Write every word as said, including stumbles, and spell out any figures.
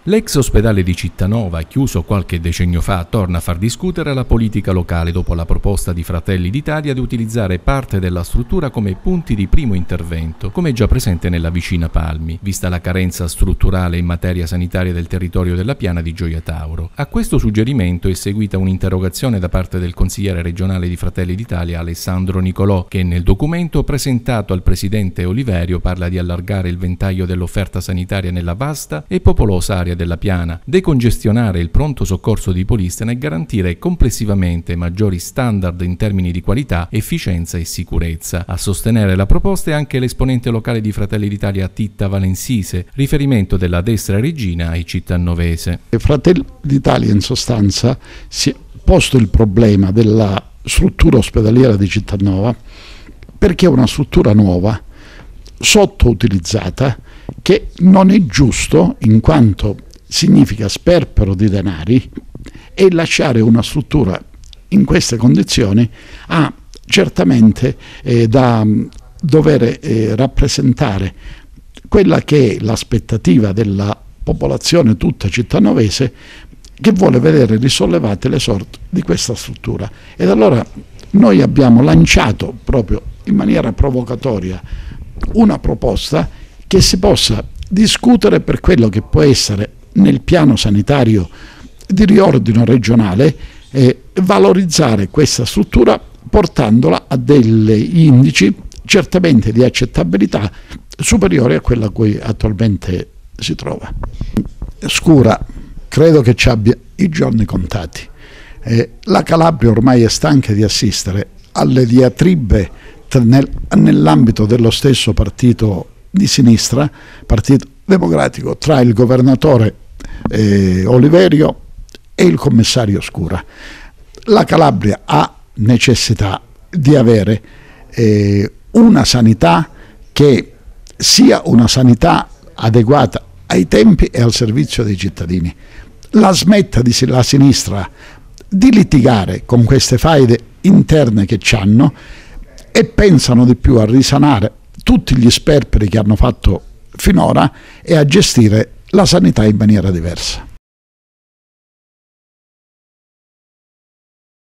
L'ex ospedale di Cittanova, chiuso qualche decennio fa, torna a far discutere la politica locale dopo la proposta di Fratelli d'Italia di utilizzare parte della struttura come punti di primo intervento, come già presente nella vicina Palmi, vista la carenza strutturale in materia sanitaria del territorio della piana di Gioia Tauro. A questo suggerimento è seguita un'interrogazione da parte del consigliere regionale di Fratelli d'Italia Alessandro Nicolò, che nel documento presentato al presidente Oliverio parla di allargare il ventaglio dell'offerta sanitaria nella vasta e popolosa area della piana, decongestionare il pronto soccorso di Polistena e garantire complessivamente maggiori standard in termini di qualità, efficienza e sicurezza. A sostenere la proposta è anche l'esponente locale di Fratelli d'Italia Titta Valensise, riferimento della destra reggina ai cittannovese. Fratelli d'Italia in sostanza si è posto il problema della struttura ospedaliera di Cittanova perché è una struttura nuova, sottoutilizzata, che non è giusto in quanto significa sperpero di denari, e lasciare una struttura in queste condizioni ha certamente eh, da dover eh, rappresentare quella che è l'aspettativa della popolazione tutta cittanovese, che vuole vedere risollevate le sorti di questa struttura. Ed allora noi abbiamo lanciato proprio in maniera provocatoria una proposta che si possa discutere per quello che può essere nel piano sanitario di riordino regionale e valorizzare questa struttura portandola a degli indici certamente di accettabilità superiori a quella a cui attualmente si trova. Scura credo che ci abbia i giorni contati. Eh, la Calabria ormai è stanca di assistere alle diatribe nel, nell'ambito dello stesso partito di sinistra, Partito Democratico, tra il governatore eh, Oliverio e il commissario Scura. La Calabria ha necessità di avere eh, una sanità che sia una sanità adeguata ai tempi e al servizio dei cittadini. La smetta di, la sinistra di litigare con queste faide interne che c'hanno e pensano di più a risanare tutti gli sperperi che hanno fatto finora e a gestire la sanità in maniera diversa.